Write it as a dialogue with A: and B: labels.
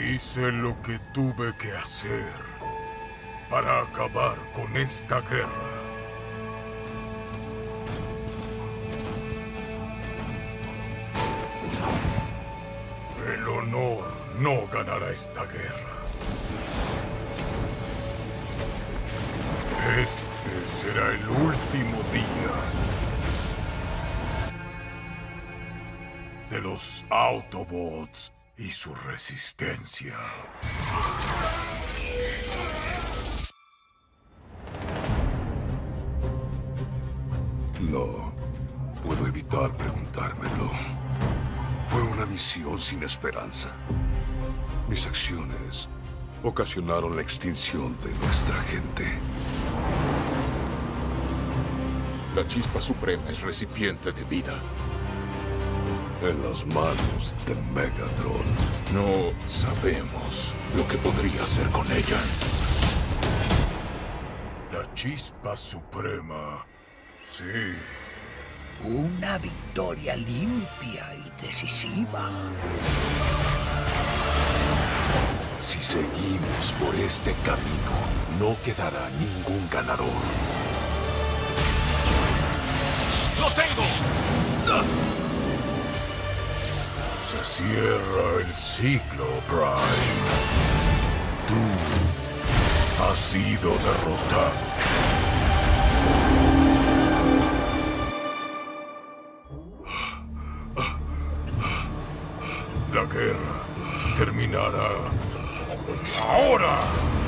A: Hice lo que tuve que hacer para acabar con esta guerra. El honor no ganará esta guerra. Este será el último día de los Autobots y su resistencia.
B: No puedo evitar preguntármelo. Fue una misión sin esperanza. Mis acciones ocasionaron la extinción de nuestra gente.
C: La chispa suprema es recipiente de vida.
B: En las manos de Megatron.
C: No sabemos lo que podría hacer con ella.
A: La chispa suprema. Sí.
D: Una victoria limpia y decisiva.
E: Si seguimos por este camino, no quedará ningún ganador.
C: ¡Lo tengo!
A: Se cierra el ciclo, Prime. Tú has sido derrotado. La guerra terminará ahora.